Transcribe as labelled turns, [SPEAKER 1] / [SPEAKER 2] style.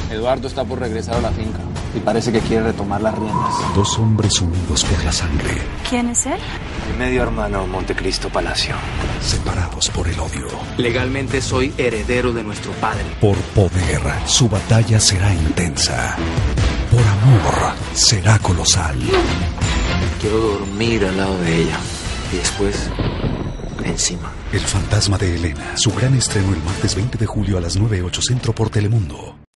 [SPEAKER 1] Eduardo está por regresar a la finca y parece que quiere retomar las riendas.
[SPEAKER 2] Dos hombres unidos por la sangre.
[SPEAKER 3] ¿Quién es él?
[SPEAKER 4] Mi medio hermano, Montecristo Palacio.
[SPEAKER 2] Separados por el odio.
[SPEAKER 4] Legalmente soy heredero de nuestro padre.
[SPEAKER 2] Por poder, su batalla será intensa. Por amor, será colosal.
[SPEAKER 4] Quiero dormir al lado de ella y después encima.
[SPEAKER 2] El fantasma de Elena, su gran estreno el martes 20 de julio a las 9:08 Centro por Telemundo.